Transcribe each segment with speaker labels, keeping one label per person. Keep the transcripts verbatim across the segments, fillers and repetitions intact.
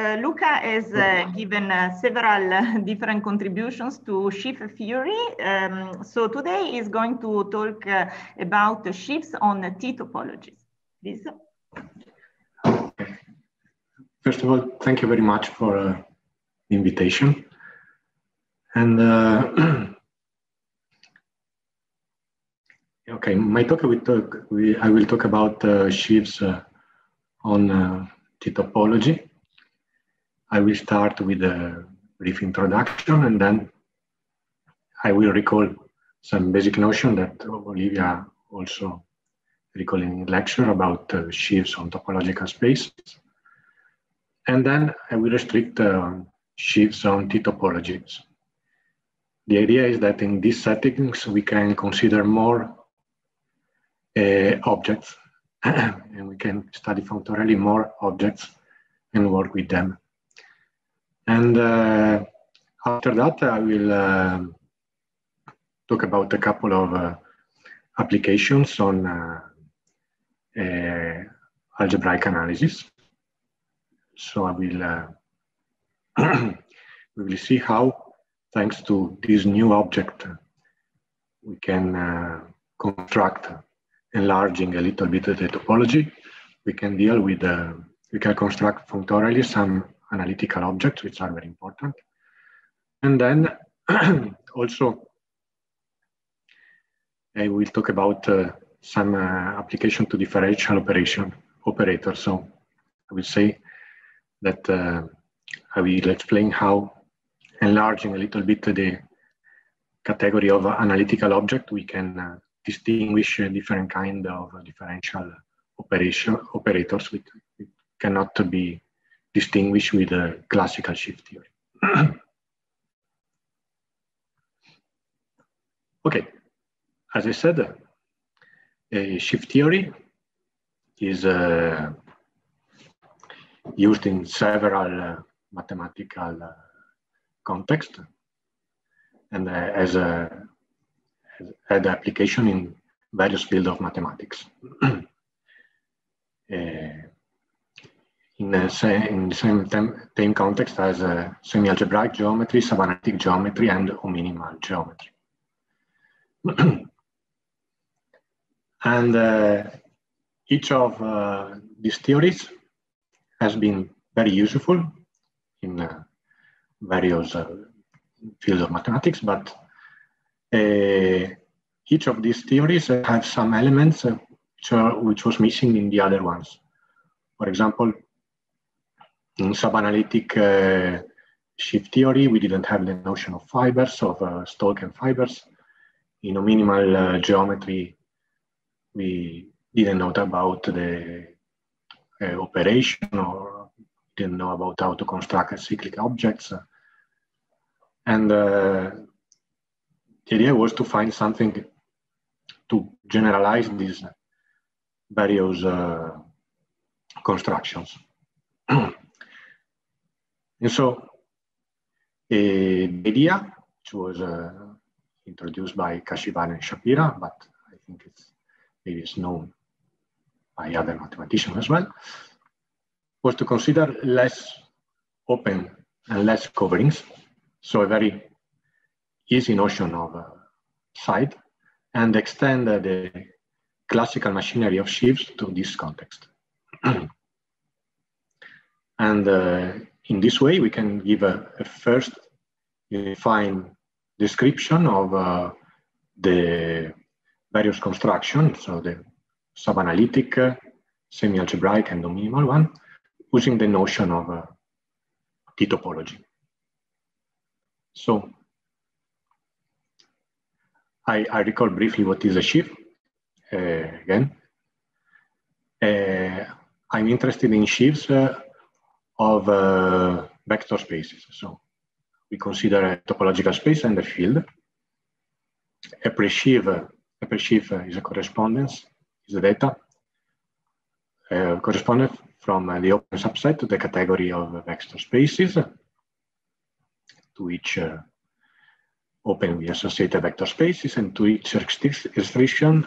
Speaker 1: uh, Luca has uh, given uh, several uh, different contributions to sheaf theory. Um, so today he's going to talk uh, about the sheaves on uh, T topologies. Please.
Speaker 2: Okay. First of all, thank you very much for uh, the invitation. And uh, okay, my talk will talk. We, I will talk about uh, sheaves uh, on uh, T topology. I will start with a brief introduction, and then I will recall some basic notion that Olivia also recalled in lecture about uh, sheaves on topological spaces. And then I will restrict uh, sheaves on T topologies. The idea is that in these settings, we can consider more uh, objects, and we can study functorially more objects and work with them. And uh, after that, I will uh, talk about a couple of uh, applications on uh, uh, algebraic analysis. So I will uh, we will see how, thanks to this new object, we can uh, construct, enlarging a little bit of the topology. We can deal with, uh, we can construct functorially some analytical objects, which are very important. And then also, I will talk about uh, some uh, application to differential operation operators. So I will say that uh, I will explain how, enlarging a little bit the category of analytical object, we can uh, distinguish a different kind of differential operation operators which cannot be distinguished with a classical sheaf theory. Okay, as I said, a sheaf theory is uh, used in several uh, mathematical uh, contexts and uh, as a has had application in various fields of mathematics. uh, in, uh, say, in the same, same context as uh, semi-algebraic geometry, subanalytic geometry, and hominimal geometry. And uh, each of uh, these theories has been very useful in uh, various uh, fields of mathematics, but uh, each of these theories uh, have some elements uh, which, are, which was missing in the other ones. For example, in subanalytic uh, sheaf theory, we didn't have the notion of fibers, of uh, Stolken fibers. In hominimal uh, geometry, we didn't know about the uh, operation, or didn't know about how to construct cyclic objects. And uh, the idea was to find something to generalize these various uh, constructions. And so uh, the idea, which was uh, introduced by Kashivan and Shapira, but I think it's maybe it's known by other mathematicians as well, was to consider less open and less coverings. So a very easy notion of uh, side, and extend uh, the classical machinery of sheaves to this context. And uh, in this way, we can give a, a first unified description of uh, the various constructions, so the subanalytic, uh, semi-algebraic, and the hominimal one, using the notion of uh, T topology. So I, I recall briefly what is a sheaf. Uh, again, uh, I'm interested in sheaves uh, of uh, vector spaces. So we consider a topological space and a field. A pre-sheaf, a pre-sheaf is a correspondence, is the data uh, correspondent from uh, the open subset to the category of vector spaces, to each uh, open we associate vector spaces, and to each restriction,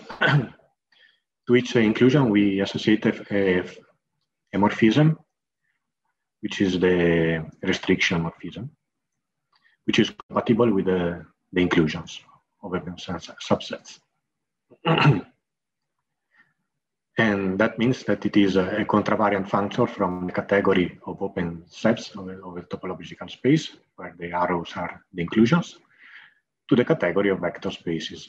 Speaker 2: to each inclusion we associate a, a, a morphism which is the restriction morphism, which is compatible with the, the inclusions of open subsets. And that means that it is a, a contravariant functor from the category of open sets of a, of a topological space, where the arrows are the inclusions, to the category of vector spaces.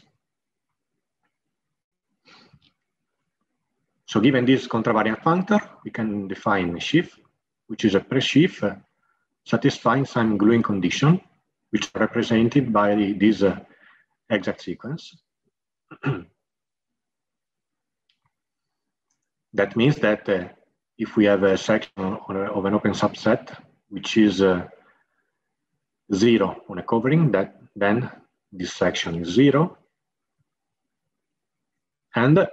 Speaker 2: So given this contravariant functor, we can define a sheaf, which is a pre-sheaf uh, satisfying some gluing condition, which are represented by this uh, exact sequence. That means that uh, if we have a section on a, of an open subset, which is uh, zero on a covering, that then this section is zero. And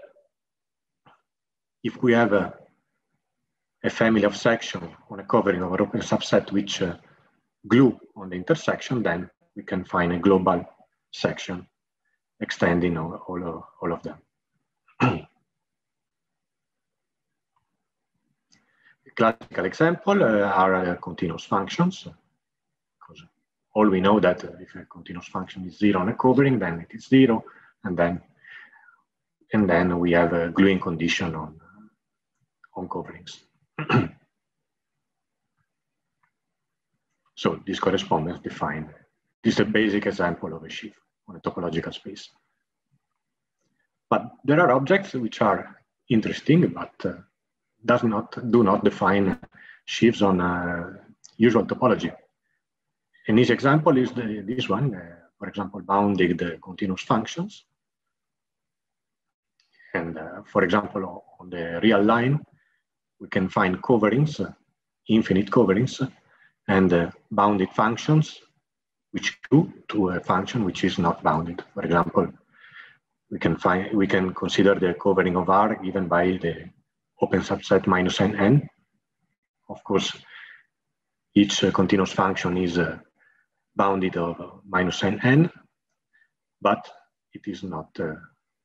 Speaker 2: if we have a, a family of sections on a covering of an open subset which uh, glue on the intersection, then we can find a global section extending all, all, of, all of them. Classical example uh, are uh, continuous functions, because all we know that uh, if a continuous function is zero on a covering, then it is zero, and then and then we have a gluing condition on on coverings. So this correspondence defined. This is a basic example of a sheaf on a topological space. But there are objects which are interesting, but uh, does not do not define sheaves on a usual topology. And this example is the, this one, uh, for example, bounded uh, continuous functions. And uh, for example, on the real line, we can find coverings, uh, infinite coverings, and uh, bounded functions which glue to a function which is not bounded. For example, we can find we can consider the covering of R given by the open subset minus n n. Of course, each uh, continuous function is uh, bounded of uh, minus n n, but it is not uh,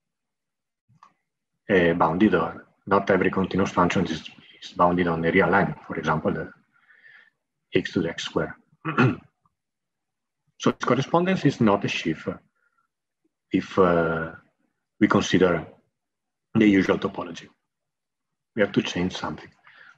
Speaker 2: uh, bounded, or not every continuous function is, is bounded on the real line. For example, the x to the x square. So this correspondence is not a sheaf if uh, we consider the usual topology. We have to change something.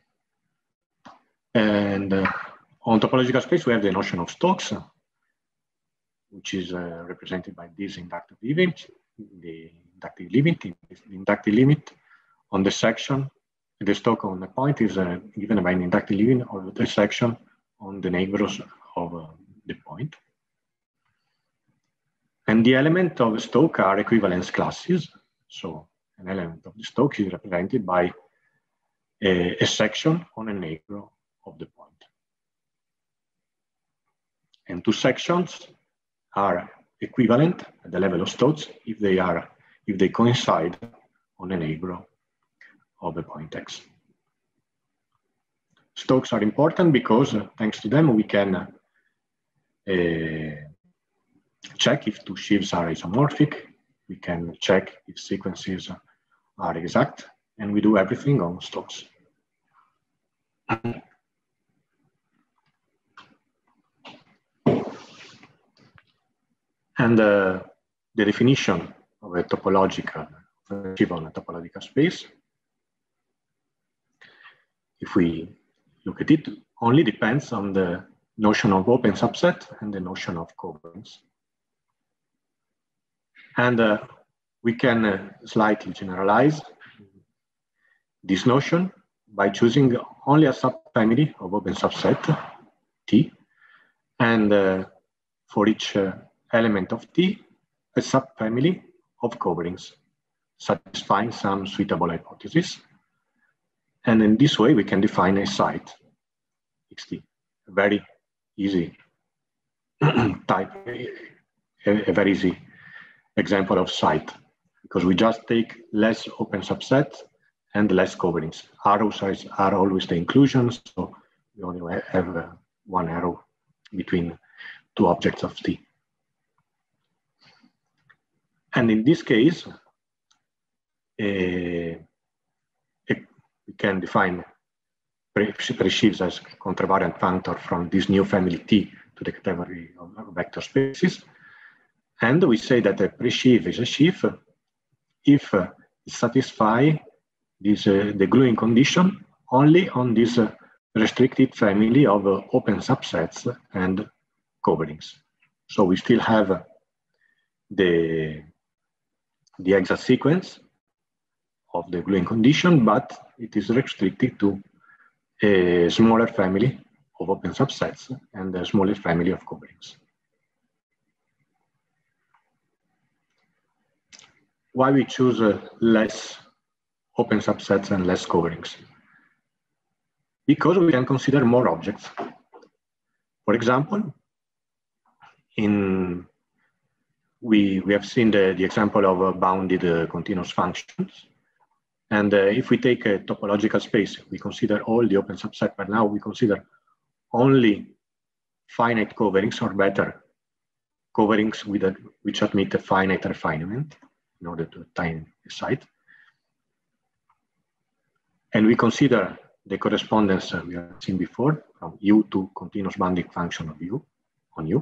Speaker 2: And uh, on topological space, we have the notion of Stokes, which is uh, represented by this inductive limit, the inductive limit, the inductive limit on the section, the Stokes on the point is uh, given by an inductive limit of the section on the neighbors of uh, the point. And the element of Stokes are equivalence classes. So an element of the Stokes is represented by a, a section on a neighbor of the point. And two sections are equivalent at the level of Stokes if they are if they coincide on a neighbor of a point X. Stokes are important because uh, thanks to them we can uh, uh, check if two sheaves are isomorphic. We can check if sequences are exact, and we do everything on Stokes. And uh, the definition of a topological sheaf on a topological space, if we look at it, only depends on the notion of open subset and the notion of coverings. And uh, we can uh, slightly generalize this notion by choosing only a subfamily of open subset, T, and uh, for each uh, element of T, a subfamily of coverings, satisfying some suitable hypothesis. And in this way, we can define a site, X T, a very easy type, a, a very easy example of site, because we just take less open subsets and less coverings. Arrows are always the inclusions, so we only have uh, one arrow between two objects of T. And in this case, uh, we can define pre-sheaves as contravariant functor from this new family T to the category of vector spaces. And we say that a pre-sheaf is a sheaf if uh, it satisfies this, uh, the gluing condition only on this uh, restricted family of uh, open subsets and coverings. So we still have uh, the, the exact sequence of the gluing condition, but it is restricted to a smaller family of open subsets and a smaller family of coverings. Why we choose uh, less open subsets and less coverings? Because we can consider more objects. For example, in we, we have seen the, the example of uh, bounded uh, continuous functions. And uh, if we take a topological space, we consider all the open subsets, but now we consider only finite coverings, or better, coverings with a, which admit a finite refinement in order to obtain a site. And we consider the correspondence uh, we have seen before from U to continuous bounding function of U on U.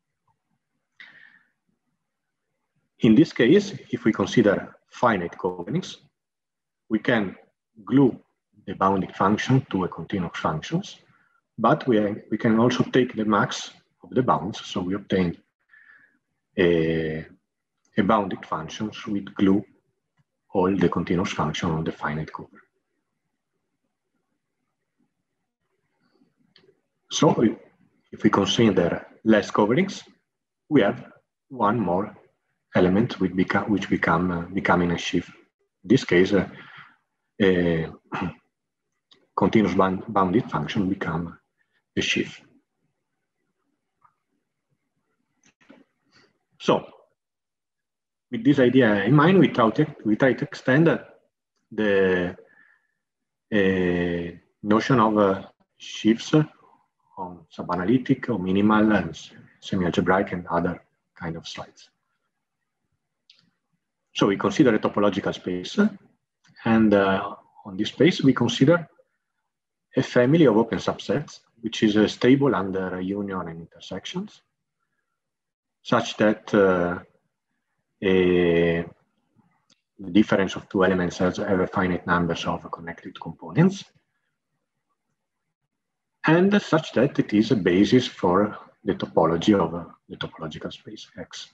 Speaker 2: In this case, if we consider finite coverings, we can glue the bounding function to a continuous functions, but we, are, we can also take the max of the bounds, so we obtain a, a bounded functions with glue all the continuous function on the finite cover. So if we consider less coverings, we have one more element which become, which become uh, becoming a sheaf. In this case, uh, a continuous bound, bounded function become a sheaf. So, with this idea in mind, we try to, we try to extend uh, the uh, notion of uh, sheaves uh, on subanalytic or minimal and semi-algebraic and other kind of sites. So we consider a topological space, and uh, on this space we consider a family of open subsets, which is uh, stable under union and intersections, such that uh, a, the difference of two elements has have a finite numbers of connected components, and such that it is a basis for the topology of uh, the topological space X.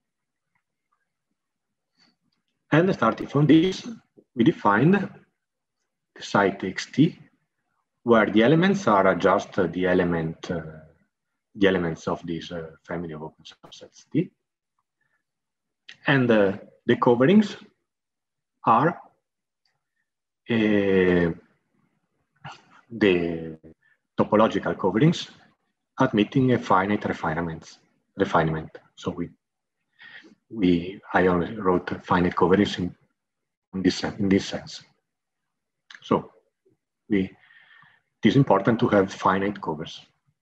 Speaker 2: And starting from this, we define the site X T, where the elements are just the element, uh, the elements of this uh, family of open subsets T, and uh, the coverings are uh, the topological coverings admitting a finite refinement. refinement. So we, we I only wrote finite coverings in, in, this, in this sense. So we, it is important to have finite covers.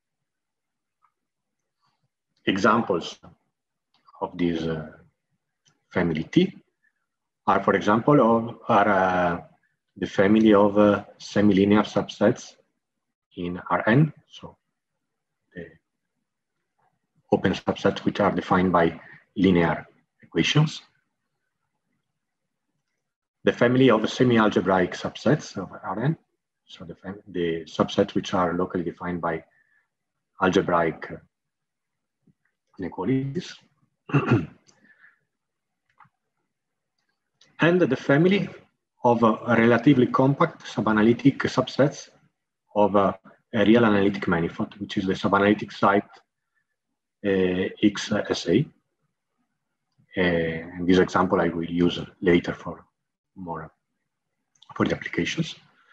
Speaker 2: Examples of this uh, family T are, for example, of, are uh, the family of uh, semilinear subsets in R N, so the open subsets which are defined by linear equations. The family of semi-algebraic subsets of R N, so the, the subsets which are locally defined by algebraic inequalities. And the family of uh, relatively compact subanalytic subsets of uh, a real analytic manifold, which is the subanalytic site uh, X S A. Uh, and this example I will use later for more for the applications.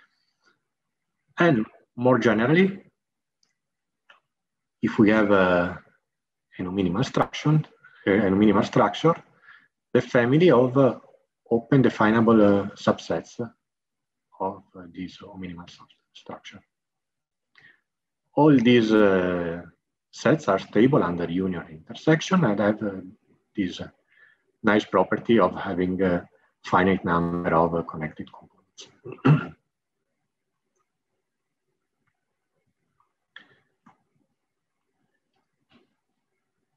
Speaker 2: And more generally, if we have a, a minimal structure, a minimal structure, the family of uh, open definable uh, subsets of uh, this minimal structure. All these uh, sets are stable under union intersection and have uh, this uh, nice property of having a finite number of uh, connected components.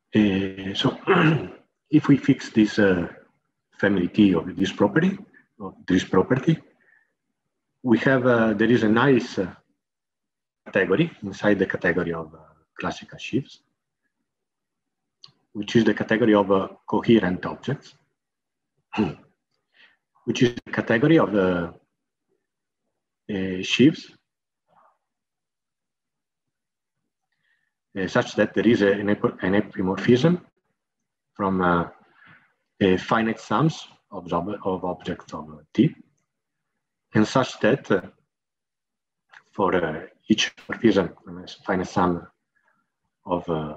Speaker 2: Uh, so if we fix this uh, family T of this property, of this property, we have, uh, there is a nice uh, category inside the category of uh, classical sheaves, which is the category of uh, coherent objects, which is the category of the uh, sheaves uh, such that there is a, an, an epimorphism from uh, a finite sums of, of objects of uh, T, and such that uh, for uh, each morphism, a finite sum of uh,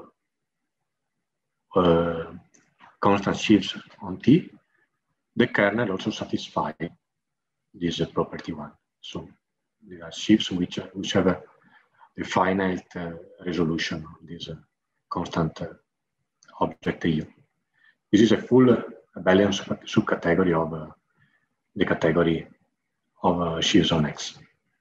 Speaker 2: uh, constant sheaves on T, the kernel also satisfies this uh, property one. So there are sheaves which, which have a, a finite uh, resolution of this uh, constant uh, object U. This is a full uh, abelian sub subcategory of uh, the category of uh, sheaves on X.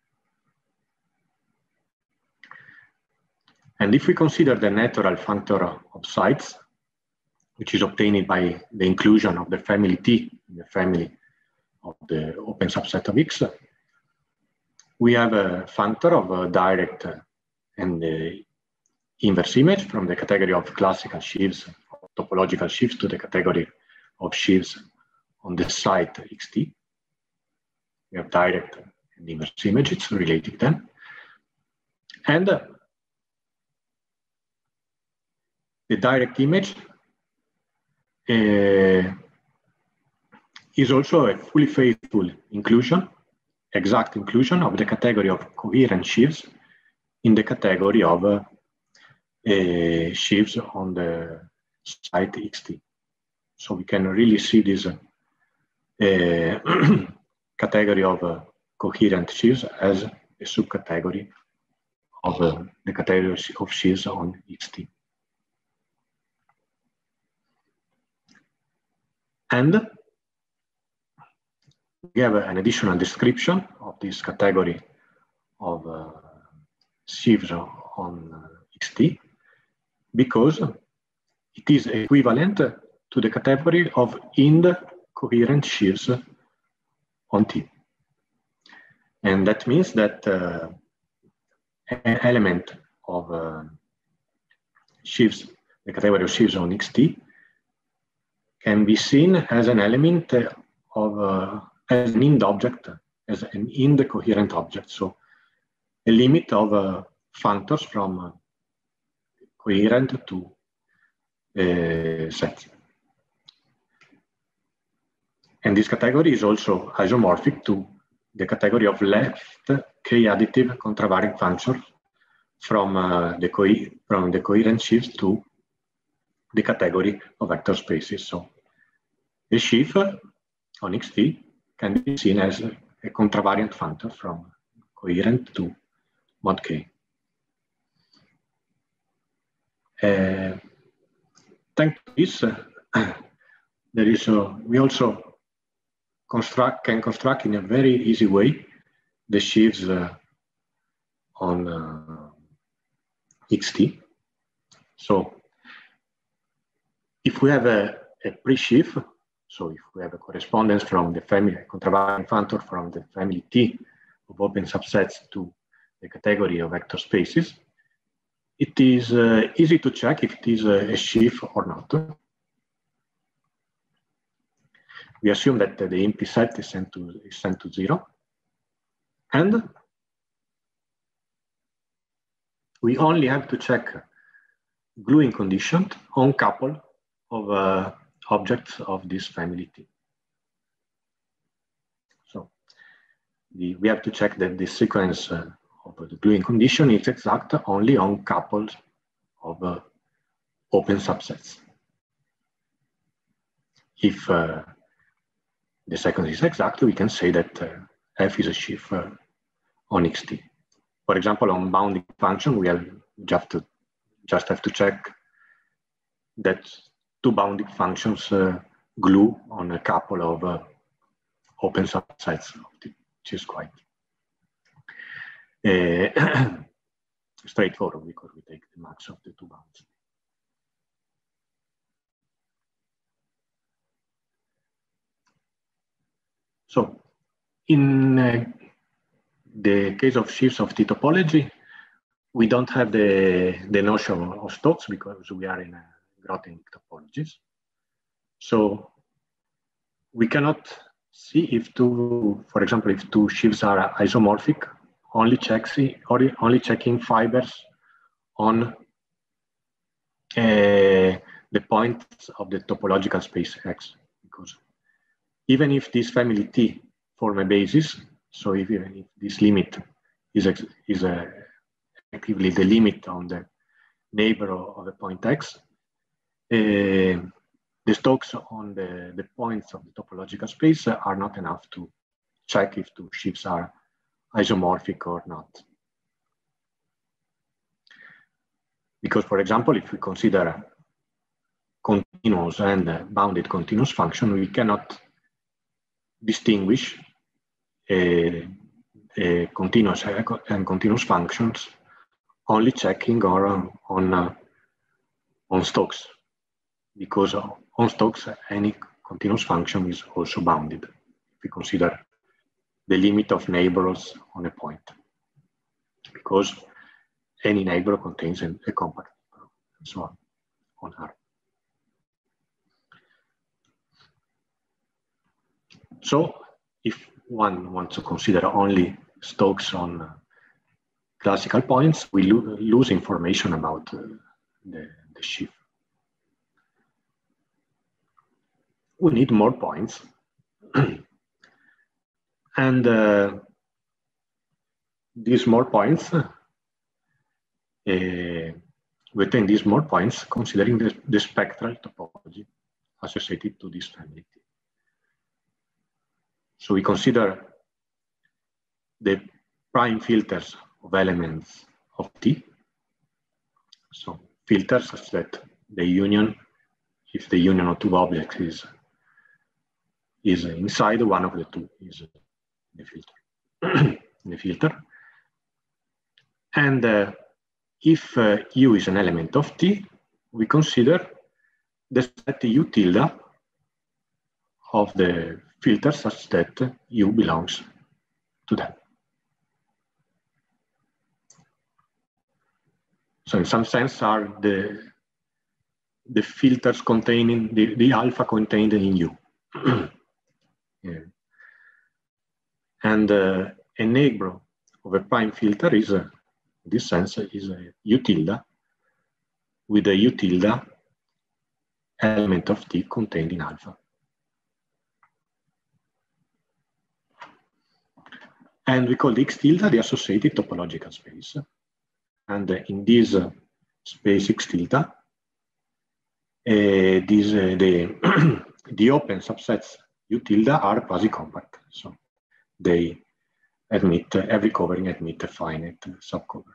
Speaker 2: And if we consider the natural functor of sites, which is obtained by the inclusion of the family T in the family of the open subset of X, we have a functor of a direct and the inverse image from the category of classical sheaves, topological sheaves, to the category of sheaves on the site X T. We have direct and inverse images related then. And uh, the direct image uh, is also a fully faithful inclusion, exact inclusion of the category of coherent sheaves in the category of uh, uh, sheaves on the site X T. So we can really see this uh, uh, category of uh, coherent sheaves as a subcategory of uh, the category of sheaves on X T. And we have an additional description of this category of uh, sheaves on uh, X T, because it is equivalent to the category of ind coherent sheaves on T. And that means that uh, an element of uh, sheaves, the category of sheaves on X T, can be seen as an element of uh, as an ind object, as an ind coherent object. So a limit of uh, functors from uh, coherent to uh, sets. And this category is also isomorphic to the category of left k-additive contravariant functions from, uh, the co from the coherent sheaves to the category of vector spaces. So the sheaf on X T can be seen as a, a contravariant functor from coherent to mod K. Uh, thanks to this, uh, there is a, we also construct can construct in a very easy way the sheaves uh, on uh, X T. So if we have a, a pre-sheaf, so if we have a correspondence from the family, contravariant functor from the family T of open subsets to the category of vector spaces, it is uh, easy to check if it is a, a sheaf or not. We assume that the implicit is sent to, is sent to zero. And we only have to check gluing conditions on couple of uh, objects of this family T. So the, we have to check that the sequence uh, of the gluing condition is exact only on couples of uh, open subsets. If uh, the sequence is exact, we can say that uh, F is a sheaf uh, on X T. For example, on bounding function, we have just to just have to check that two bounding functions uh, glue on a couple of uh, open subsets, which is quite uh, straightforward because we take the max of the two bounds. So in uh, the case of sheaves of T topology, we don't have the, the notion of Stokes because we are in a Grothendieck topologies. So we cannot see if two, for example, if two sheaves are isomorphic, only, checks, only checking fibers on uh, the points of the topological space X. Because even if this family T form a basis, so if, even if this limit is, is a, effectively the limit on the neighbor of the point X, uh, the Stokes on the, the points of the topological space are not enough to check if two sheaves are isomorphic or not. Because, for example, if we consider continuous and bounded continuous function, we cannot distinguish a, a continuous and continuous functions only checking or on, on, uh, on Stokes, because on Stokes any continuous function is also bounded if we consider the limit of neighbors on a point, because any neighbor contains a, a compact neighbor, and so on, on R. So if one wants to consider only Stokes on uh, classical points, we lo lose information about uh, the, the sheaf. We need more points. And uh, these more points, uh, within these more points, considering the, the spectral topology associated to this family. So we consider the prime filters of elements of T. So filters such that the union, if the union of two objects is, is inside one of the two, is the filter. the filter. And uh, if uh, U is an element of T, we consider the set U tilde of the filter such that U belongs to them. So in some sense are the, the filters containing, the, the alpha contained in U. Yeah. And uh, a neighbor of a prime filter is, uh, in this sense, is a U tilde with a U tilde element of T contained in alpha. And we call the X tilde the associated topological space. And uh, in this uh, space X tilde, uh, this, uh, the, the open subsets U tilde are quasi-compact. So they admit, uh, every covering admit a finite uh, subcover.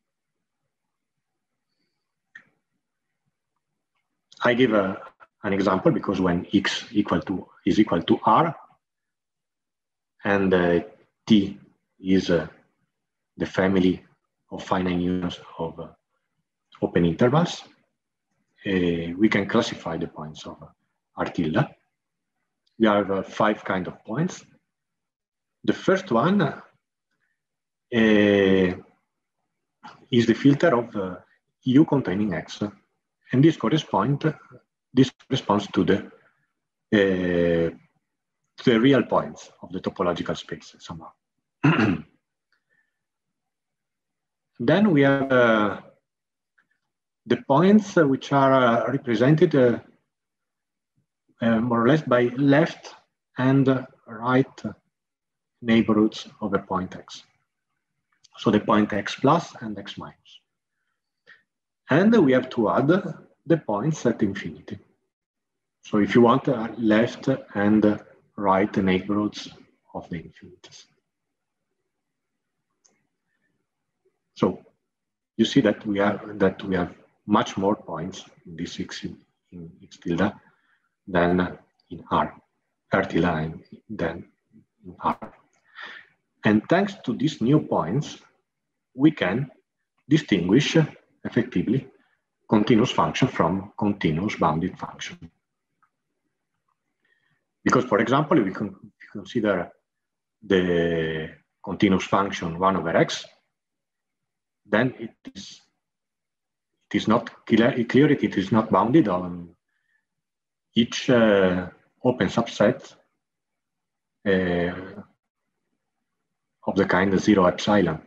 Speaker 2: I give a, an example because when X equal to, is equal to R, and uh, T is uh, the family of finite unions of uh, open intervals, uh, we can classify the points of uh, R tilde. We have uh, five kind of points. The first one uh, is the filter of uh, U containing X, and this corresponds this corresponds to the uh, to the real points of the topological space somehow. Then we have uh, the points uh, which are uh, represented uh, uh, more or less by left and uh, right neighborhoods of a point X. So the point X plus and X minus. And we have to add the points at infinity. So if you want uh, left and right neighborhoods of the infinities. So you see that we have that we have much more points in this X in, in X tilde than in R, R tilde and then in R. And thanks to these new points, we can distinguish effectively continuous function from continuous bounded function. because, for example, we can consider the continuous function one over x, then it is it is not clear, clear it is not bounded on each uh, open subset uh, of the kind of zero epsilon.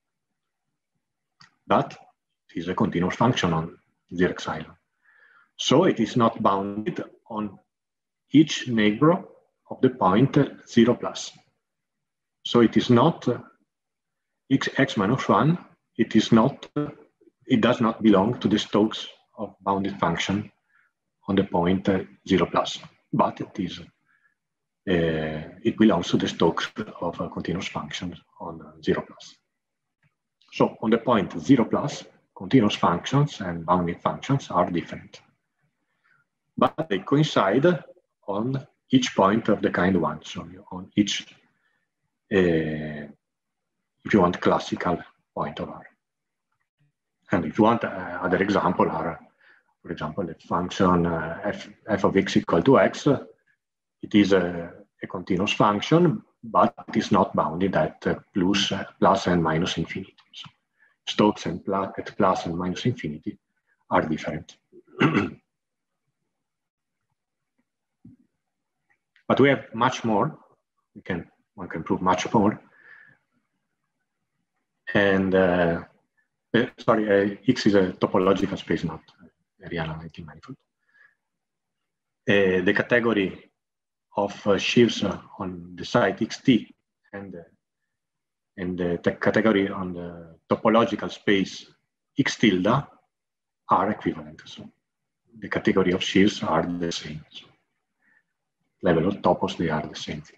Speaker 2: But it is a continuous function on zero epsilon. So it is not bounded on each neighbor of the point uh, zero plus. So it is not uh, x, x minus one, it is not, uh, it does not belong to the Stokes of bounded function on the point uh, zero plus, but it is, uh, it belongs to the Stokes of uh, continuous functions on uh, zero plus. So on the point zero plus, continuous functions and bounded functions are different, but they coincide on each point of the kind one, so on each, uh, if you want, classical point of R. And if you want, uh, other example are, for example, the function uh, f, f of x equal to x, uh, it is a, a continuous function, but it is not bounded at uh, plus, uh, plus and minus infinity. So Stokes and plus, at plus and minus infinity are different. But we have much more. We can, one can prove much more. And uh, uh, sorry, uh, X is a topological space, not a real analytic manifold. Uh, the category of uh, sheaves uh, on the site X T and, uh, and the category on the topological space X tilde are equivalent. So the category of sheaves are the same. So level of topos, they are the same thing.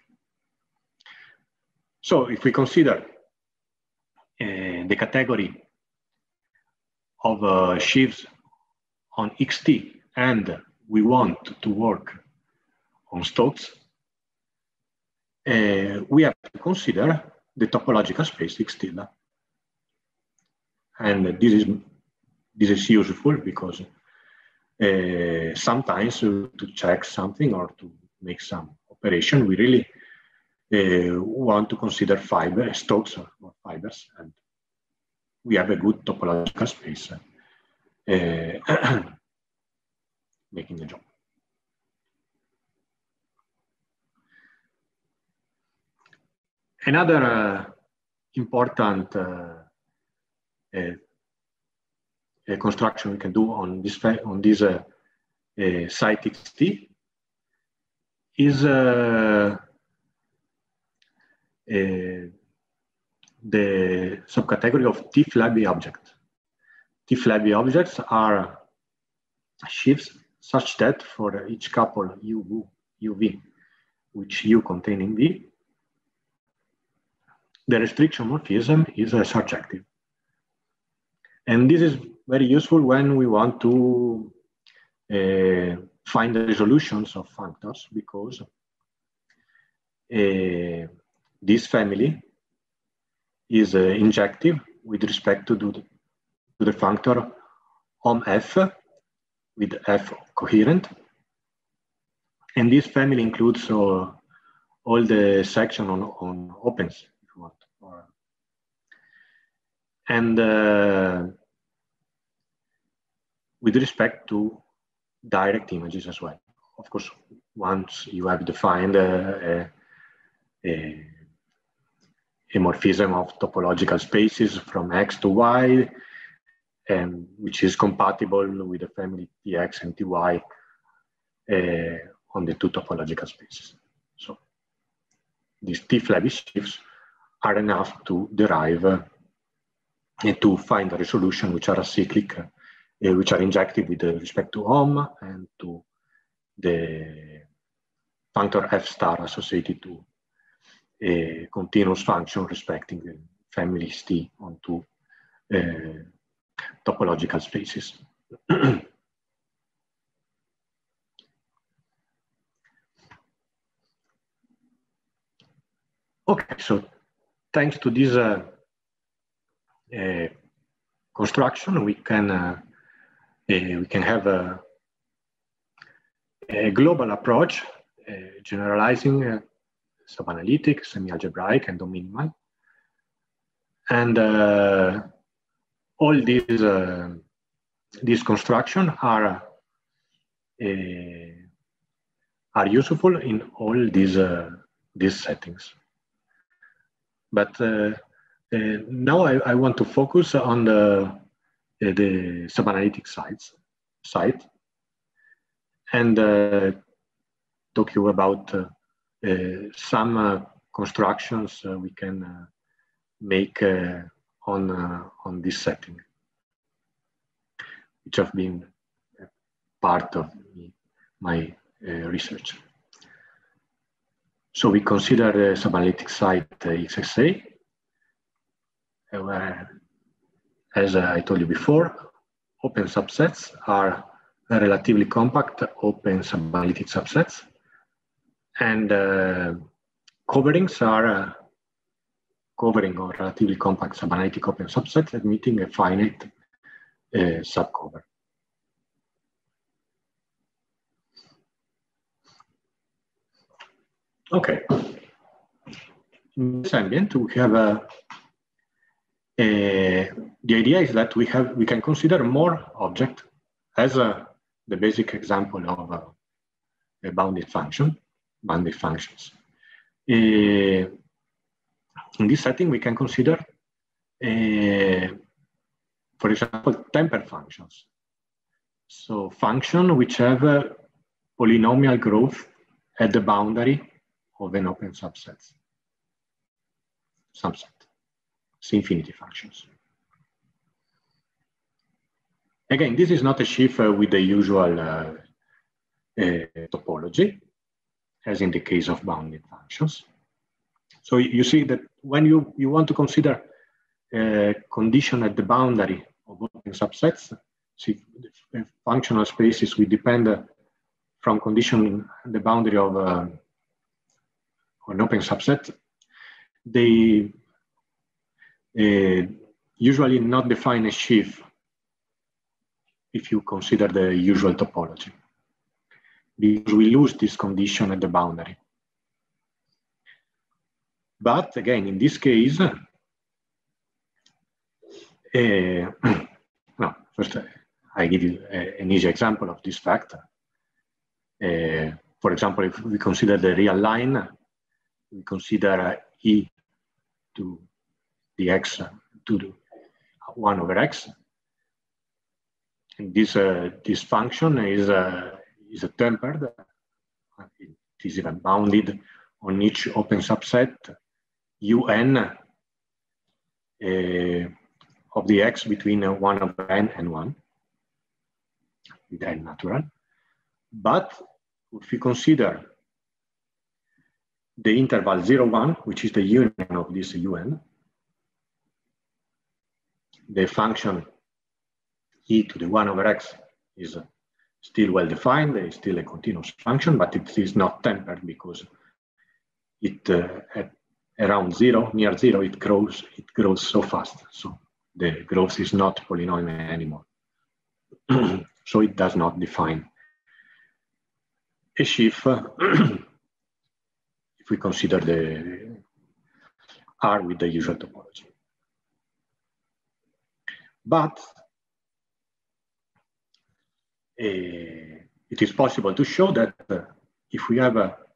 Speaker 2: So if we consider uh, the category of uh, sheaves on X T and we want to work on Stokes, uh, we have to consider the topological space X tilde. And this is, this is useful because uh, sometimes uh, to check something or to make some operation, we really uh, want to consider fiber, Stokes or, or fibers, and we have a good topological space uh, making the job. Another uh, important uh, uh, uh, construction we can do on this on this uh, uh, site X T is uh, uh, the subcategory of T-Flaby objects. T-Flaby objects are sheaves such that for each couple U V, which U containing V, the restriction morphism is uh, surjective. And this is very useful when we want to uh, find the resolutions of functors, because uh, this family is uh, injective with respect to the, to the functor om f with f coherent. And this family includes uh, all the section on, on opens, if you want. Or, and uh, with respect to direct images as well. Of course, once you have defined a, a, a morphism of topological spaces from X to Y, and which is compatible with the family T X and T Y uh, on the two topological spaces. So these T-Flaby sheaves are enough to derive uh, and to find a resolution which are acyclic, uh, which are injective with respect to Om and to the functor F star associated to a continuous function respecting the families T on two uh, topological spaces. Okay, so thanks to this uh, uh, construction, we can uh, uh, we can have a, a global approach uh, generalizing uh, subanalytic, semi-algebraic, and minimal. And uh, all these, uh, these constructions are, uh, are useful in all these, uh, these settings. But uh, uh, now I, I want to focus on the, uh, the subanalytic sides, side and uh, talk you about uh, uh, some uh, constructions uh, we can uh, make uh, on, uh, on this setting, which have been part of my uh, research. So we consider the subanalytic site uh, X S A, uh, where, as uh, I told you before, open subsets are relatively compact open subanalytic subsets, and uh, coverings are uh, covering or relatively compact subanalytic open subsets admitting a finite uh, subcover. Okay. In this ambient, we have a, a, the idea is that we have we can consider more objects as a, the basic example of a, a bounded function, bounded functions. Uh, in this setting, we can consider, uh, for example, tempered functions. So functions which have a polynomial growth at the boundary of an open subset. Subset, so infinity functions. Again, this is not a sheaf uh, with the usual uh, uh, topology, as in the case of bounded functions. So you see that when you, you want to consider a condition at the boundary of open subsets, see, the functional spaces will depend uh, from condition at the boundary of uh, an open subset. They uh, usually not define a sheaf if you consider the usual topology, because we lose this condition at the boundary. But again, in this case, uh, no, first uh, I give you a, an easy example of this fact. Uh, for example, if we consider the real line, we consider uh, e to the x to the one over x. And this, uh, this function is, uh, is a tempered, it is even bounded on each open subset un uh, of the x between uh, one over n and one, with n natural. But if we consider the interval zero, one, which is the union of this un, the function e to the one over x is still well defined, it's still a continuous function, but it is not tempered because it uh, at around zero, near zero, it grows, it grows so fast. So the growth is not polynomial anymore. So it does not define a sheaf uh, if we consider the R with the usual topology. But Uh, it is possible to show that uh, if we have a,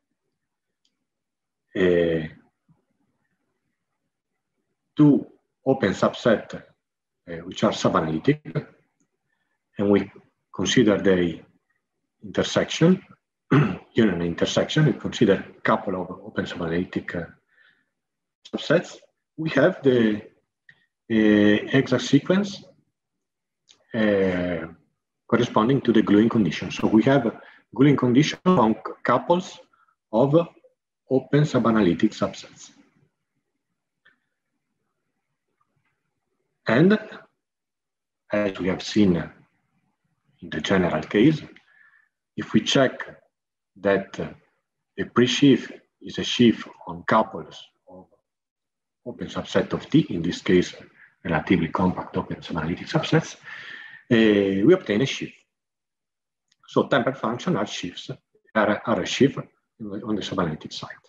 Speaker 2: a two open subsets uh, which are subanalytic, and we consider the intersection, union intersection, we consider a couple of open subanalytic uh, subsets, we have the uh, exact sequence uh, corresponding to the gluing condition. So we have gluing condition on couples of open subanalytic subsets. And as we have seen in the general case, if we check that a pre-sheaf is a sheaf on couples of open subset of T, in this case, relatively compact open subanalytic subsets, Uh, we obtain a sheaf. So tempered functions are sheaves, are, are a sheaf on the subanalytic side.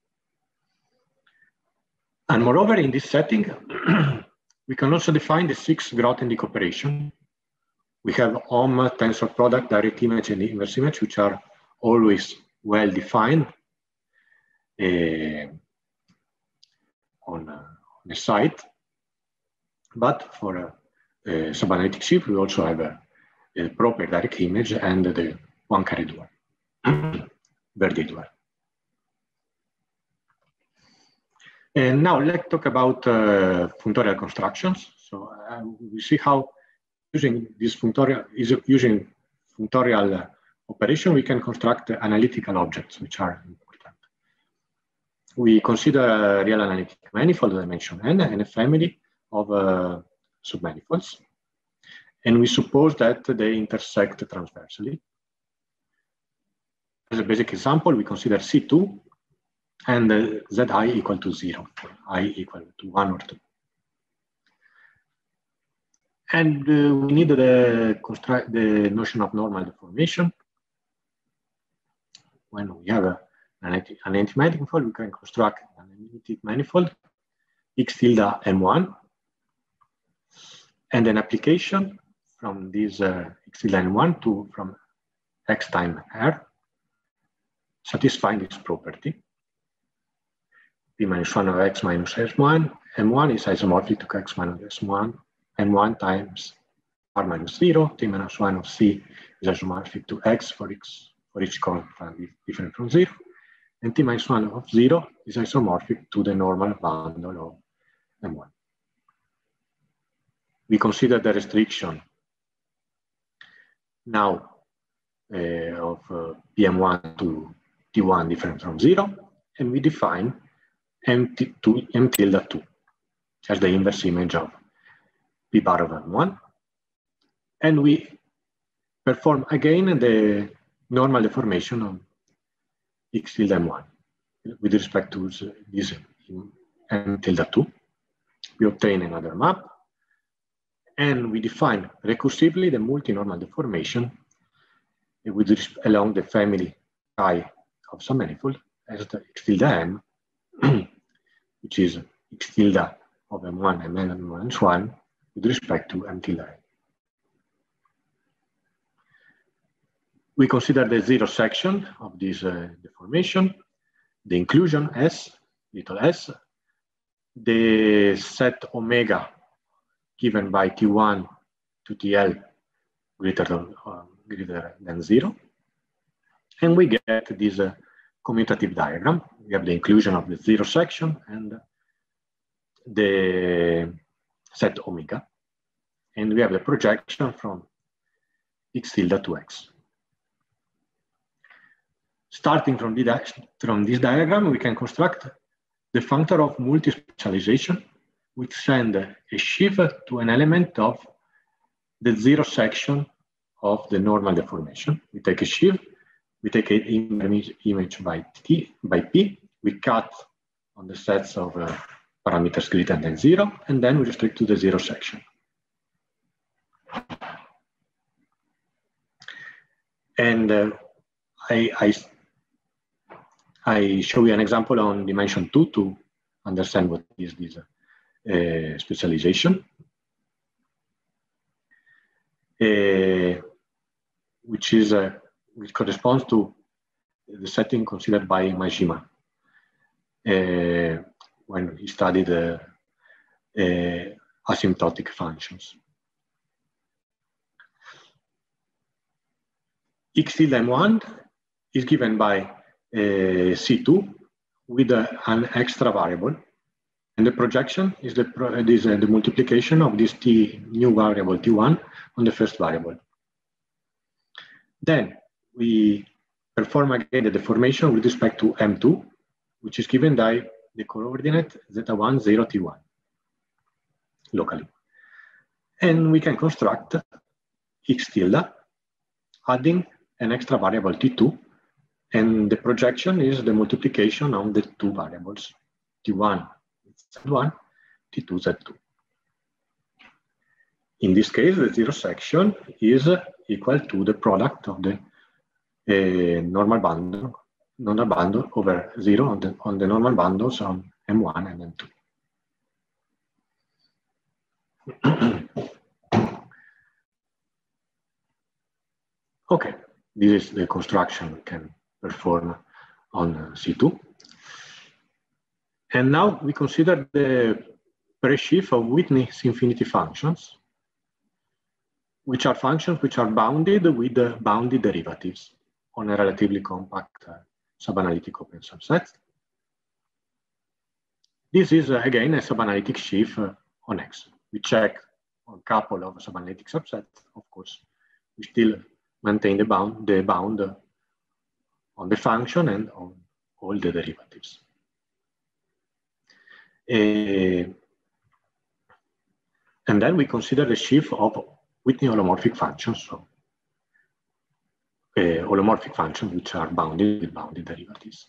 Speaker 2: And moreover, in this setting, we can also define the six Grothendieck operation. We have O M, tensor product, direct image, and inverse image, which are always well defined uh, on, uh, on the site. But for a, a subanalytic shift, we also have a, a proper direct image and the Poincare dual, Verdier dual. And now let's talk about uh, functorial constructions. So uh, we see how using this functorial, using functorial uh, operation, we can construct uh, analytical objects, which are important. We consider a real analytic manifold of dimension n and a family of uh, submanifolds. And we suppose that they intersect transversally. As a basic example, we consider C two and uh, Zi equal to zero, or I equal to one or two. And uh, we need the, construct, the notion of normal deformation. When we have a, an analytic manifold, we can construct an analytic manifold X tilde M one, and an application from this uh, X tilde M one to from X time R, satisfying this property. P minus one of X minus S one, M one is isomorphic to X minus S one, M one times R minus zero, T minus one of C is isomorphic to X for X for each constant different from zero, and T minus one of zero is isomorphic to the normal bundle of M one. We consider the restriction now uh, of uh, P M one to T one different from zero, and we define M, T two, M tilde two as the inverse image of P bar of M one. And we perform again the normal deformation of X tilde M one with respect to this M tilde two. We obtain another map, and we define recursively the multi-normal deformation with along the family chi of some manifold as the X tilde M, which is X tilde of M one and M one minus one with respect to M tilde M. We consider the zero section of this uh, deformation, the inclusion S, little s, the set omega given by T one to T L greater than, uh, greater than zero. And we get this uh, commutative diagram. We have the inclusion of the zero section and the set omega. And we have the projection from X tilde to X. Starting from, the, from this diagram, we can construct the functor of multi-specialization, which send a sheaf to an element of the zero section of the normal deformation. We take a sheaf, we take an image, image by T, by P, we cut on the sets of uh, parameters greater than zero, and then we restrict to the zero section. And uh, I, I I show you an example on dimension two to understand what is this uh, specialization, uh, which is uh, which corresponds to the setting considered by Majima uh, when he studied uh, uh, asymptotic functions. X tilde M one is given by Uh, C two with uh, an extra variable, and the projection is the, pro is, uh, the multiplication of this T new variable T one on the first variable. Then we perform again the deformation with respect to M two, which is given by the coordinate zeta one, zero, T one locally. And we can construct X tilde adding an extra variable T two. And the projection is the multiplication of the two variables, T one, Z one, T two, Z two. In this case, the zero section is equal to the product of the uh, normal bundle normal bundle over zero on the, on the normal bundles on M one and M two. Okay, this is the construction we can perform on uh, C two. And now we consider the pre-sheaf of Whitney's infinity functions, which are functions which are bounded with the bounded derivatives on a relatively compact uh, subanalytic open subset. This is, uh, again, a subanalytic sheaf uh, on X. We check a couple of subanalytic subsets, of course. We still maintain the bound, the bound uh, on the function and on all the derivatives. Uh, and then we consider the sheaf of Whitney holomorphic functions, so uh, holomorphic functions which are bounded with bounded derivatives.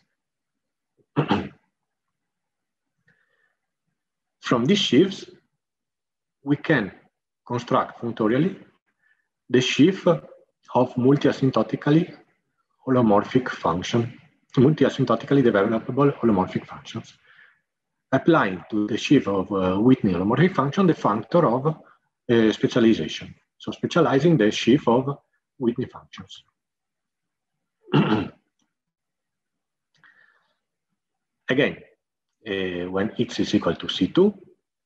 Speaker 2: From these sheaves, we can construct functorially the sheaf of multi-asymptotically holomorphic function, multi-asymptotically developable holomorphic functions, applying to the sheaf of uh, Whitney holomorphic function the factor of uh, specialization. So specializing the sheaf of Whitney functions. Again, uh, when X is equal to C two,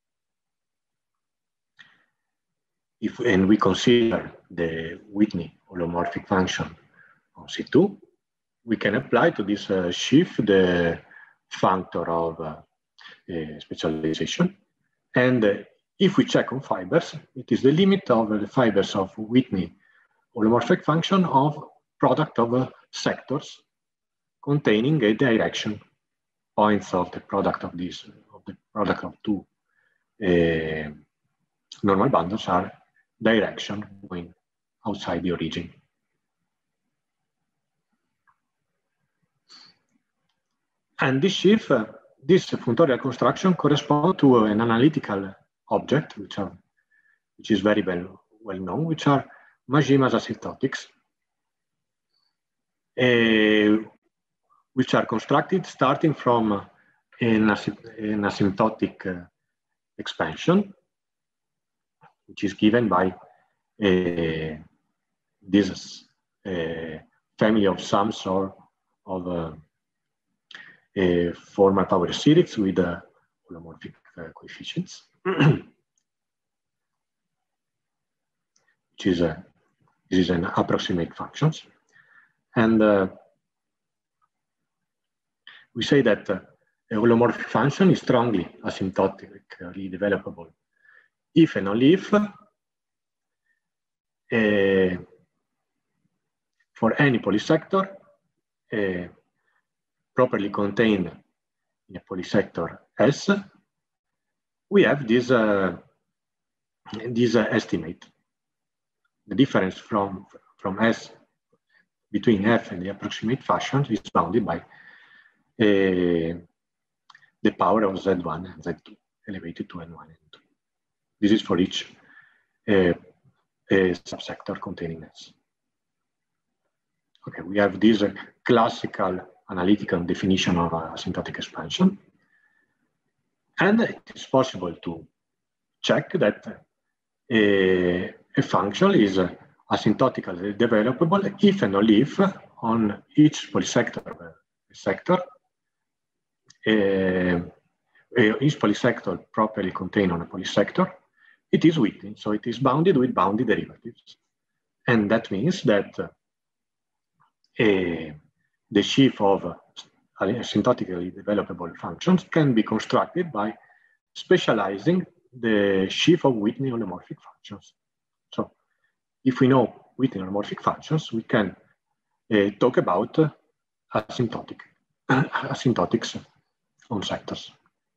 Speaker 2: if, and we consider the Whitney holomorphic function on C two, we can apply to this uh, sheaf the factor of uh, uh, specialization. And uh, if we check on fibers, it is the limit of uh, the fibers of Whitney holomorphic function of product of uh, sectors containing a direction. Points of the product of this, of the product of two uh, normal bundles are direction going outside the origin. And this sheaf, uh, this functorial construction corresponds to an analytical object, which, are, which is very well, well known, which are Majima's asymptotics, uh, which are constructed starting from an, an asymptotic uh, expansion, which is given by uh, this uh, family of sums or of uh, a formal power series with uh, holomorphic uh, coefficients, which is a this is an approximate functions, and uh, we say that uh, a holomorphic function is strongly asymptotically developable if and only if uh, for any polysector uh, properly contained in a polysector S, we have this, uh, this uh, estimate. The difference from, from S between F and the approximate function is bounded by Uh, the power of Z one and Z two elevated to N one and two. This is for each uh, uh, subsector containing S. Okay, we have this uh, classical analytical definition of uh, asymptotic expansion. And it is possible to check that uh, a function is uh, asymptotically developable if and only if on each polysector uh, sector Uh, each polysector properly contained on a polysector, it is Whitney, so it is bounded with bounded derivatives. And that means that uh, uh, the sheaf of uh, asymptotically developable functions can be constructed by specializing the sheaf of Whitney holomorphic functions. So if we know Whitney holomorphic functions, we can uh, talk about uh, asymptotic, uh, asymptotics on sectors.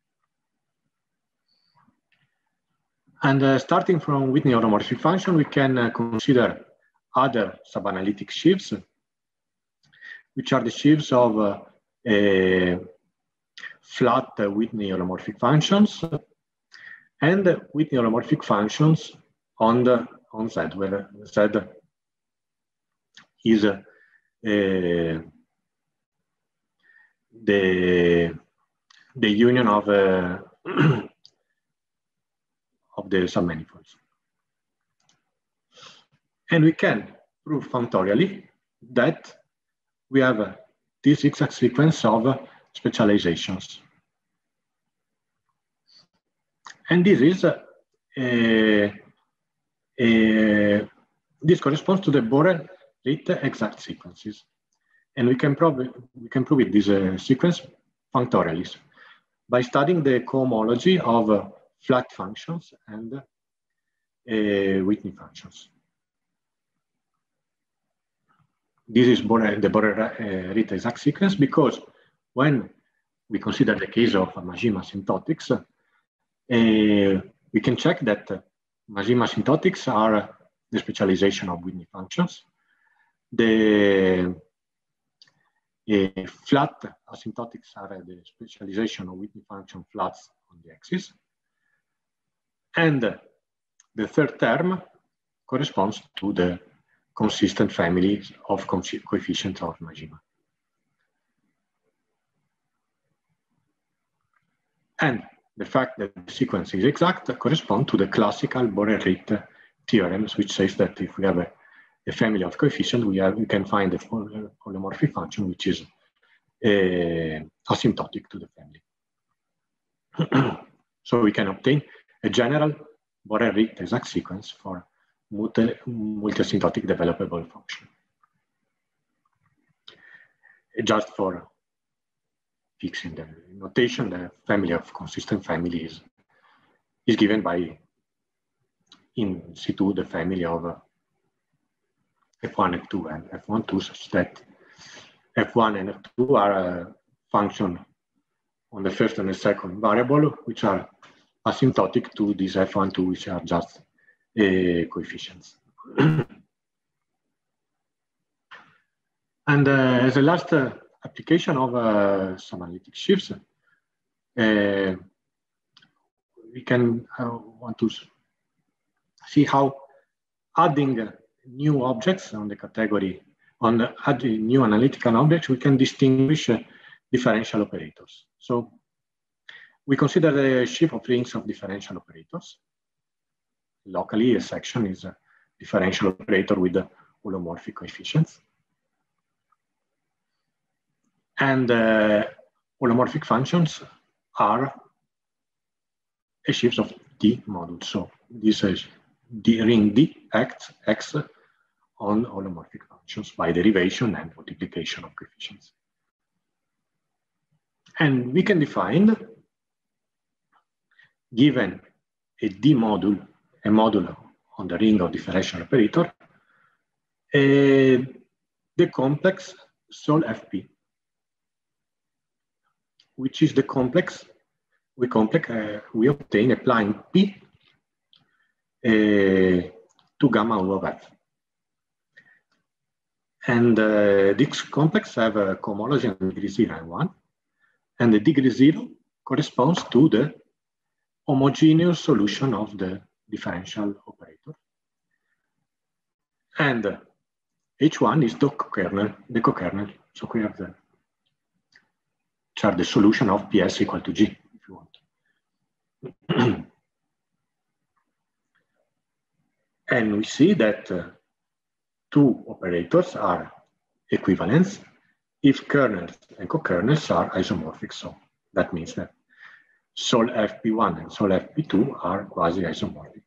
Speaker 2: And uh, starting from Whitney holomorphic function, we can uh, consider other subanalytic sheaves, which are the sheaves of uh, uh, flat uh, Whitney holomorphic functions and uh, Whitney holomorphic functions on the on Z, where Z is uh, uh, the, the union of, uh, of the submanifolds. And we can prove functorially that we have uh, this exact sequence of uh, specializations. And this is uh, a, a, this corresponds to the Borel-Ritz exact sequences. And we can prove it, we can prove it, this uh, sequence functorially by studying the cohomology of uh, flat functions and uh, Whitney functions. This is Borel, the Borel-Ritz exact sequence because when we consider the case of Majima asymptotics, uh, we can check that uh, Majima asymptotics are uh, the specialization of Whitney functions. The uh, flat asymptotics are uh, the specialization of Whitney function flats on the axis. And uh, the third term corresponds to the consistent family of coefficients of Majima. And the fact that the sequence is exact corresponds to the classical Borel-Ritz theorems, which says that if we have a, a family of coefficients, we, have, we can find a holomorphic function which is uh, asymptotic to the family. So we can obtain a general Borel-Ritz exact sequence for multi-asymptotic developable function. Just for fixing the notation, the family of consistent families is given by in situ the family of uh, F one, F two, and F one, two, such that F one and F two are a function on the first and the second variable, which are asymptotic to these F one, two, which are just uh, coefficients. And uh, as a last uh, application of uh, some analytic shifts, uh, we can uh, want to see how adding uh, new objects on the category, on the adding new analytical objects, we can distinguish uh, differential operators. So we consider the sheaf of rings of differential operators. Locally, a section is a differential operator with the holomorphic coefficients. And uh, holomorphic functions are a sheaf of D modules. So this is the ring D acts X on holomorphic functions by derivation and multiplication of coefficients. And we can define, given a D module, a module on the ring of differential operator, uh, the complex Sol F P, which is the complex we complex uh, we obtain applying P uh, to gamma U of F. And uh, this complex have a cohomology on degree zero and one, and the degree zero corresponds to the homogeneous solution of the differential operator. And uh, H one is the co-kernel, the co-kernel. So we have the, which are the solution of P S equal to G, if you want. And we see that uh, two operators are equivalents if kernels and co-kernels are isomorphic. So that means that Sol F P one and Sol F P two are quasi-isomorphic.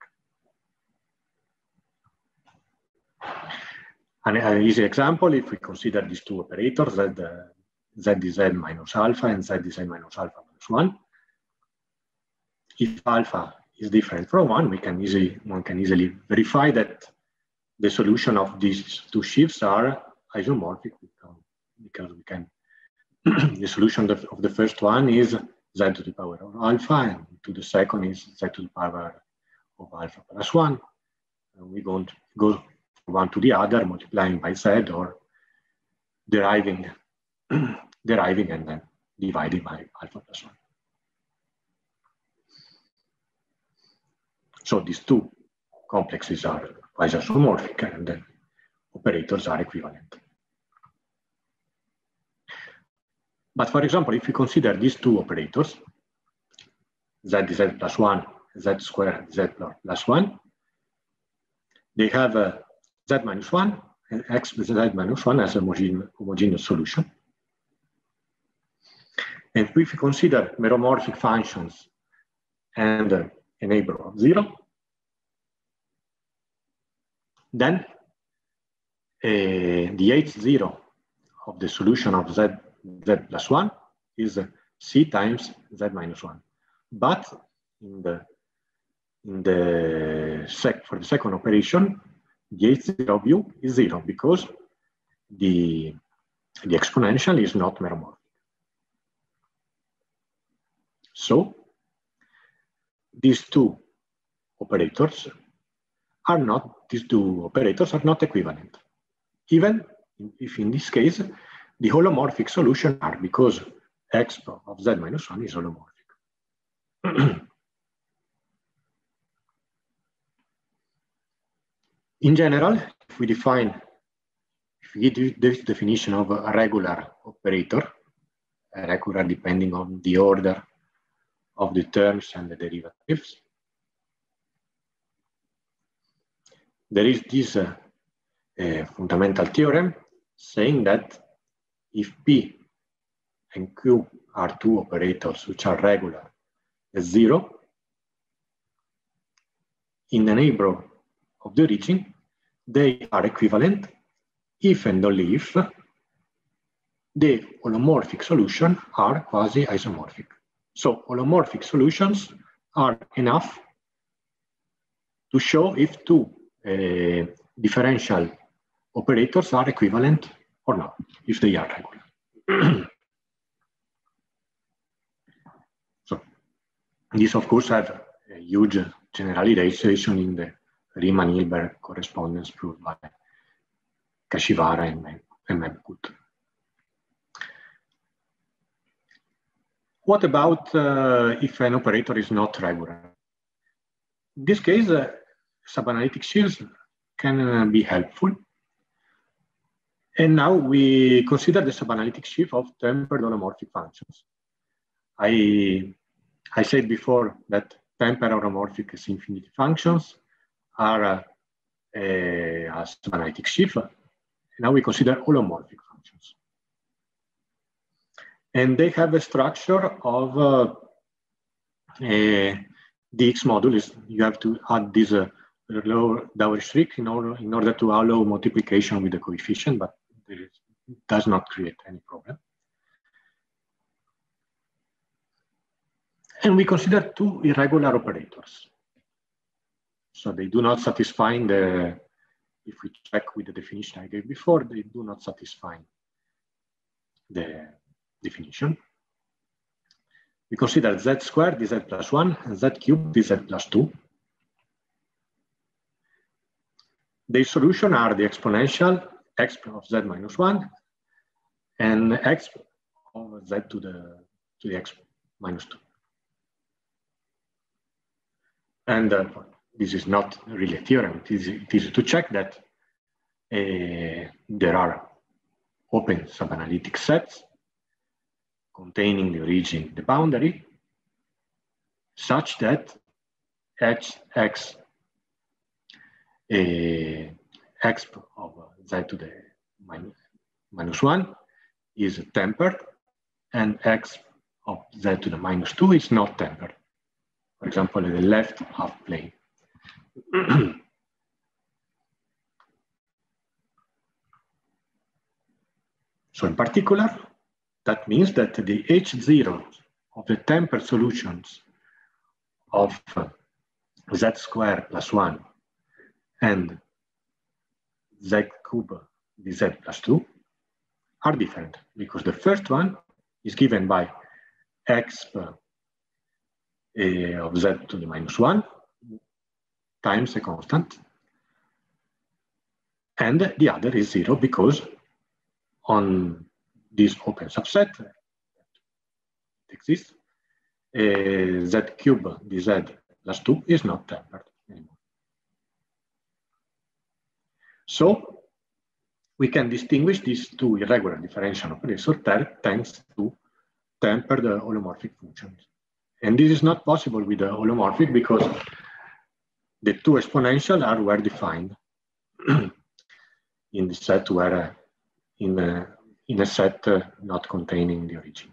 Speaker 2: An, an easy example, if we consider these two operators, Z, uh, Z D Z minus alpha and Z D Z minus alpha minus one. If alpha is different from one, we can easily, one can easily verify that the solution of these two sheaves are isomorphic because we can, the solution of, of the first one is Z to the power of alpha, and to the second is Z to the power of alpha plus one. And we don't go from one to the other, multiplying by Z or deriving, deriving and then dividing by alpha plus one. So these two complexes are quasi-isomorphic and then operators are equivalent. But for example, if you consider these two operators, z dz plus one, z squared z plus one, they have a z minus one and x z minus one as a homogeneous, homogeneous solution. And if you consider meromorphic functions and uh, a neighbor of zero, then uh, the H zero of the solution of z, z plus one is uh, c times z minus one. But in the, in the sec, for the second operation, the H zero of u is zero because the, the exponential is not meromorphic. So these two operators are not, these two operators are not equivalent, even if in this case the holomorphic solution are, because x of z minus one is holomorphic. In general, if we define, if we give this definition of a regular operator, a regular depending on the order of the terms and the derivatives, there is this uh, uh, fundamental theorem saying that if P and Q are two operators which are regular as zero, in the neighborhood of the origin, they are equivalent if and only if the holomorphic solutions are quasi-isomorphic. So holomorphic solutions are enough to show if two uh, differential operators are equivalent or not, if they are regular. So this, of course, has a huge generalization in the Riemann-Hilbert correspondence proved by Kashivara and Mabkut. What about uh, if an operator is not regular? In this case, uh, subanalytic sheaves can uh, be helpful. And now we consider the subanalytic sheaf of tempered holomorphic functions. I, I said before that tempered holomorphic infinity functions are uh, a, a subanalytic sheaf. Now we consider holomorphic functions. And they have a structure of uh, a, the X module is, you have to add this uh, lower Dowry-Schrick in order, in order to allow multiplication with the coefficient, but there is, it does not create any problem. And we consider two irregular operators. So they do not satisfy the, if we check with the definition I gave before, they do not satisfy the definition. We consider z squared dz plus one and z cubed dz plus two. The solution are the exponential x of z minus one and x of z to the to the x minus two. And uh, this is not really a theorem. It is, it is to check that uh, there are open subanalytic sets containing the origin, the boundary, such that h x uh, x of z to the minus, minus one is tempered, and x of z to the minus two is not tempered. For example, in the left half plane. So in particular, that means that the H zero of the tempered solutions of uh, z squared plus one and z cube dz plus two are different, because the first one is given by x uh, of z to the minus one times a constant, and the other is zero because on this open subset that exists, uh, z cube dz plus two is not tempered anymore. So we can distinguish these two irregular differential operators thanks to temper the holomorphic functions. And this is not possible with the holomorphic because the two exponentials are well defined in the set where uh, in, a, in a set uh, not containing the origin.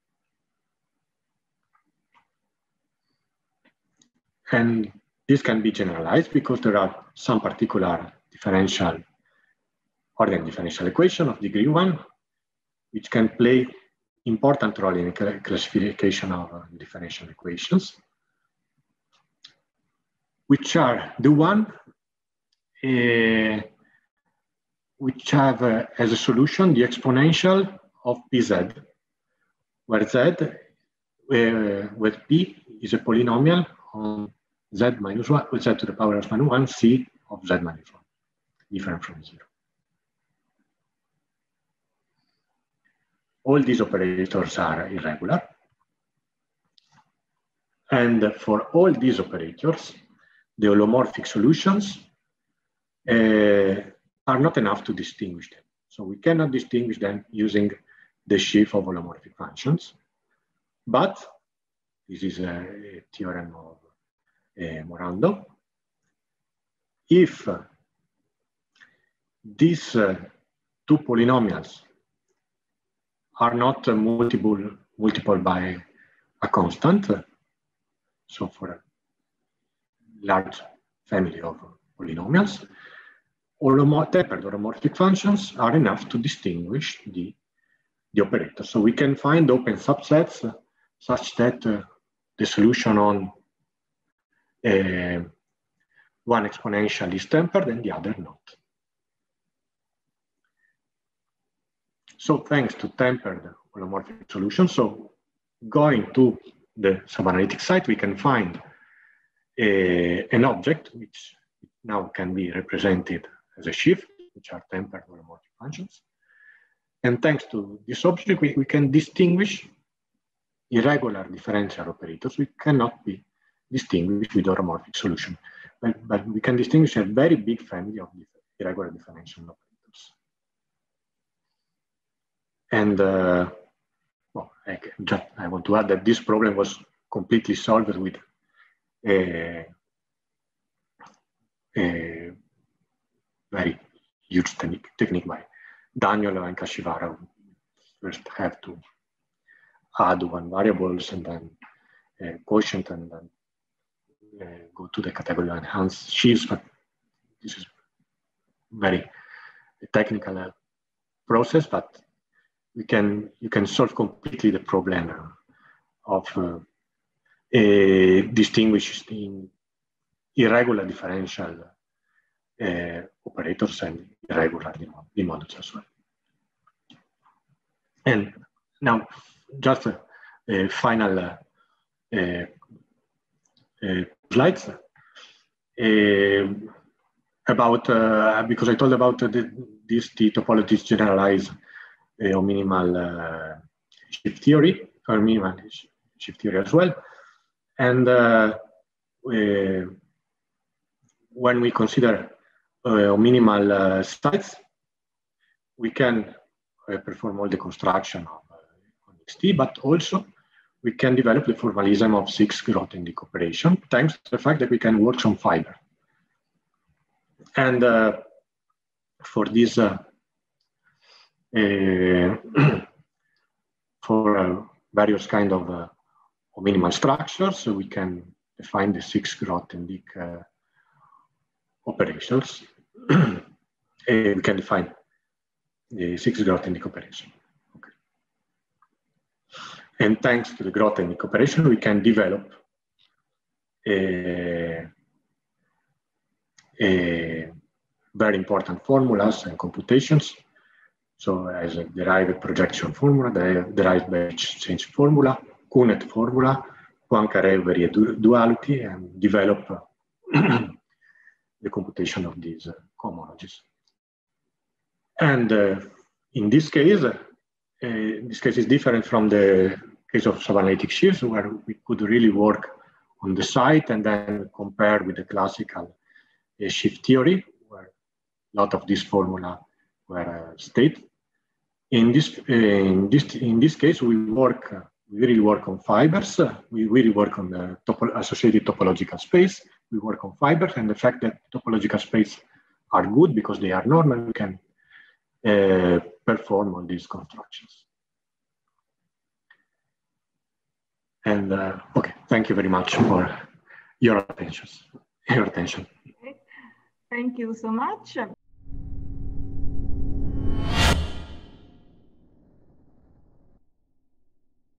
Speaker 2: And this can be generalized because there are some particular differential ordinary differential equation of degree one, which can play important role in the classification of uh, differential equations, which are the one uh, which have uh, as a solution the exponential of pz, where z, uh, where p is a polynomial on z minus one, z to the power of minus one, c of z minus one, different from zero. All these operators are irregular. And for all these operators, the holomorphic solutions uh, are not enough to distinguish them. So we cannot distinguish them using the sheaf of holomorphic functions. But this is a, a theorem of uh, Morando. If uh, these uh, two polynomials are not uh, multiple, multiple by a constant, uh, so for a large family of polynomials, tempered holomorphic functions are enough to distinguish the, the operator. So we can find open subsets uh, such that uh, the solution on uh, one exponential is tempered and the other not. So thanks to tempered holomorphic solutions, so going to the subanalytic site, we can find a, an object which now can be represented as a sheaf, which are tempered holomorphic functions. And thanks to this object, we, we can distinguish irregular differential operators. We cannot be distinguished with holomorphic solution, but, but we can distinguish a very big family of irregular differential operators. And uh, well, I, just, I want to add that this problem was completely solved with a, a very huge technique, technique by Daniel and Kashivara. First have to add one variables and then uh, quotient and then uh, go to the category of enhanced sheaves, but this is very technical uh, process, but we can, you can solve completely the problem of uh, uh, distinguishing irregular differential uh, operators and irregular modules as well. And now, just a, a final uh, uh, uh, slides uh, about, uh, because I told about uh, the, these the topologies generalized uh, or minimal uh, shift theory, or minimal shift theory as well. And uh, uh, when we consider uh, minimal uh, sites, we can uh, perform all the construction of uh, X T, but also we can develop the formalism of six Grothendieck operation, thanks to the fact that we can work on fiber. And uh, for this, uh, uh, for uh, various kind of uh, minimal structures, so we can define the six Grothendieck uh, operations. uh, we can define the six Grothendieck operation. Okay. And thanks to the Grothendieck operation, we can develop a, a very important formulas and computations. So as a derived projection formula, the derived batch change formula, Kunet formula, Poincare duality, and develop the computation of these uh, cohomologies. And uh, in this case, uh, this case is different from the case of subanalytic sheaves, where we could really work on the site and then compare with the classical uh, sheaf theory, where a lot of these formula were uh, stated. In this, in this, in this case, we work, we really work on fibers. We really work on the topo associated topological space. We work on fibers, and the fact that topological space are good because they are normal, we can uh, perform on these constructions. And uh, okay, thank you very much for your attention. Your attention.
Speaker 1: Thank you so much.